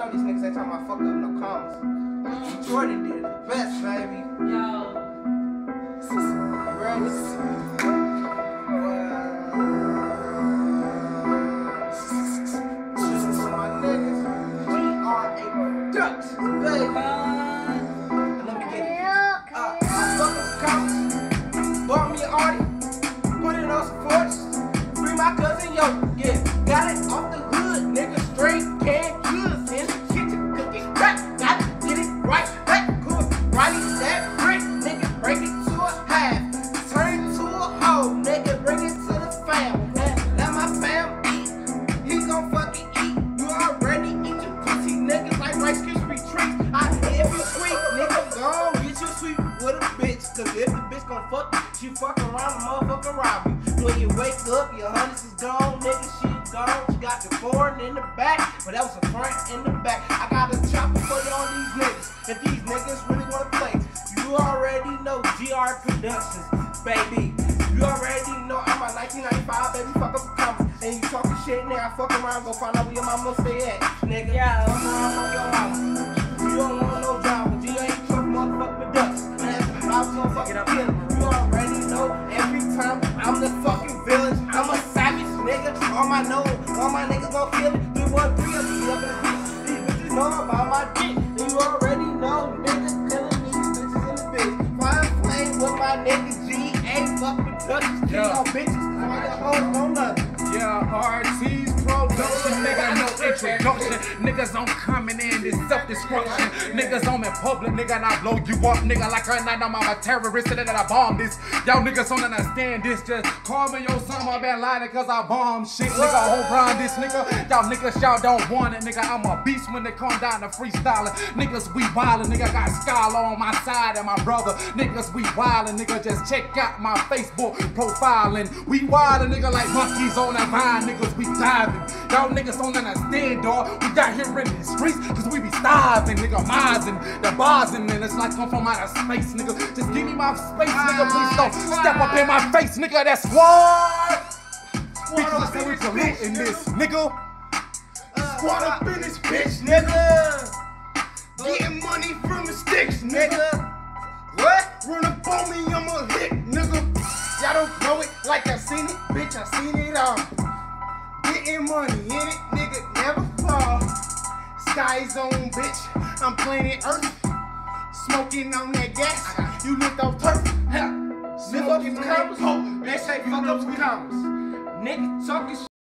know these niggas ain't talking about fuck up no commas. Jordan did it the best, baby. Yo. Got it off the hood, nigga, straight canned goods in the kitchen, cooking crack, got to get it right, that good, right, that brick, nigga, break it to a half, turn it to a hoe, nigga, bring it to the fam, let my fam eat, he gon' fucking eat, you already eat your pussy, niggas like Rice Krispie treats, I every sweet, nigga, gon' get you sweet with a bitch, cause if the bitch gon' fuck, she fuck around, the motherfucker rob you, when you wake up, your hundreds is gone, nigga, she you got the foreign in the back, but that was the front in the back. I got a chopper for you on these niggas. If these niggas really wanna play, you already know GR Productions, baby. You already know I'm a 1995, baby. Fuck up the comments. And you talking shit, nigga. I fuck around, go find out where your mama stay at, nigga. Yeah. Fuck around on your house. You don't want no drama. G ain't fuck motherfucking Productions. Man, I was gonna fucking kill him. You already know every time I'm the fucking villain. I'm a savage, nigga. On my nose, all my niggas gon' feel it. 313 up in the bitch. These bitches know about my dick. You already know, niggas killing these bitches in the bitch. Fine flame with my nigga G. Ain't fuck Productions. Kill y'all bitches. All your hoes don't love it. Yeah, RT's production, nigga, no introduction. Niggas on coming in, this self-destruction. Niggas on in public, nigga, and I blow you up, nigga, like a night I'm a terrorist, and that I bomb this. Y'all niggas don't understand this, just call me your son, I been lying cause I bomb shit, nigga, hold on this, nigga. Y'all niggas, y'all don't want it, nigga, I'm a beast when it come down to freestyling. Niggas, we wildin', nigga, got Scholar on my side and my brother. Niggas, we wildin', nigga, just check out my Facebook profiling. We wildin', nigga, like monkeys on that vine, niggas, we diving. Y'all niggas don't understand, dawg. We got here in the streets, cause we be starving, nigga, mizing. The bars in it's like come from outer space, nigga. Just give me my space, nigga, please don't step up in my face, nigga, that's squad. Bitches say we polluting this, nigga. Squad up in this bitch, nigga. Getting money from the sticks, nigga. What? Run up on me, I'm a hit, nigga. Y'all don't know it like I seen it, bitch, I seen it all. Getting money in it, nigga, never fall. Sky's on, bitch, I'm planet Earth. Smoking on that gas, you lift off turf. Lift up some commas, they say fuck up some commas. Nigga talking shit.